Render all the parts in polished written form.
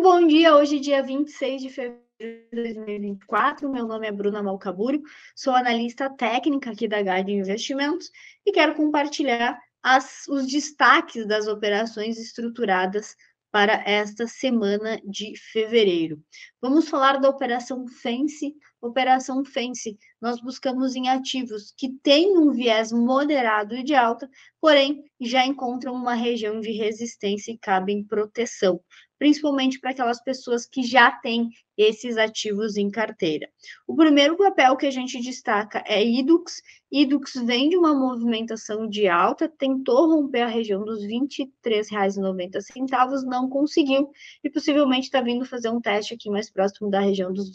Muito bom dia, hoje dia 26 de fevereiro de 2024, meu nome é Bruna Malcabúrio, sou analista técnica aqui da Guide Investimentos e quero compartilhar os destaques das operações estruturadas para esta semana de fevereiro. Vamos falar da Operação Fence. Operação Fence, nós buscamos em ativos que têm um viés moderado e de alta, porém já encontram uma região de resistência e cabem proteção, principalmente para aquelas pessoas que já têm esses ativos em carteira. O primeiro papel que a gente destaca é Idux. Idux vem de uma movimentação de alta, tentou romper a região dos R$ 23,90, não conseguiu, e possivelmente está vindo fazer um teste aqui mais próximo da região dos R$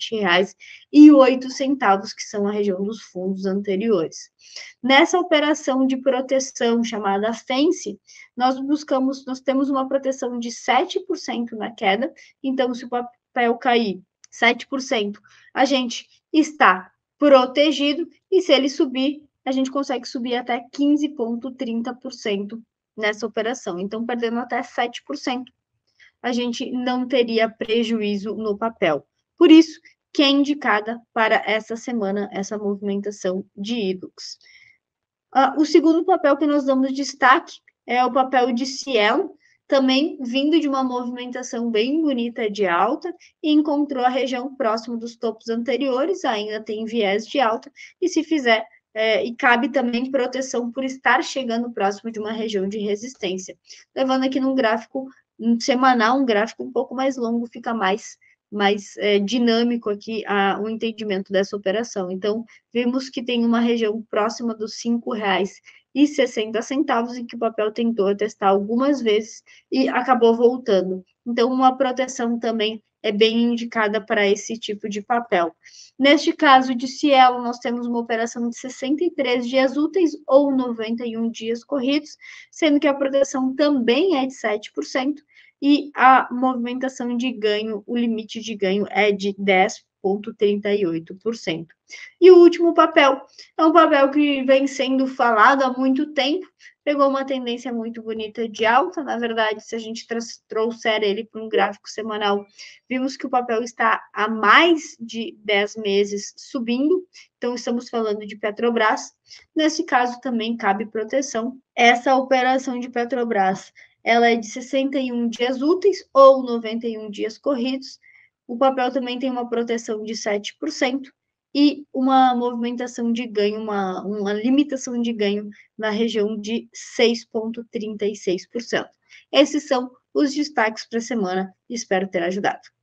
17,08, que são a região dos fundos anteriores. Nessa operação de proteção chamada Fence, nós temos uma proteção de 7% na queda, então se o papel cair 7%, a gente está protegido, e se ele subir, a gente consegue subir até 15,30% nessa operação. Então, perdendo até 7%, a gente não teria prejuízo no papel. Por isso, que é indicada para essa semana, essa movimentação de Idux. O segundo papel que nós damos destaque é o papel de Cielo, também vindo de uma movimentação bem bonita de alta, e encontrou a região próxima dos topos anteriores, ainda tem viés de alta, e se fizer, e cabe também proteção por estar chegando próximo de uma região de resistência. Levando aqui num gráfico semanal, um gráfico um pouco mais longo, fica mais dinâmico aqui o entendimento dessa operação. Então, vimos que tem uma região próxima dos R$ 5,60, em que o papel tentou testar algumas vezes e acabou voltando. Então, uma proteção também é bem indicada para esse tipo de papel. Neste caso de Cielo, nós temos uma operação de 63 dias úteis ou 91 dias corridos, sendo que a proteção também é de 7%, e a movimentação de ganho, o limite de ganho é de 10,38%. E o último papel é um papel que vem sendo falado há muito tempo, pegou uma tendência muito bonita de alta. Na verdade, se a gente trouxer ele para um gráfico semanal, vimos que o papel está há mais de 10 meses subindo, então estamos falando de Petrobras. Nesse caso também cabe proteção. Essa operação de Petrobras, ela é de 61 dias úteis ou 91 dias corridos. O papel também tem uma proteção de 7% e uma movimentação de ganho, uma limitação de ganho na região de 6,36%. Esses são os destaques para a semana, espero ter ajudado.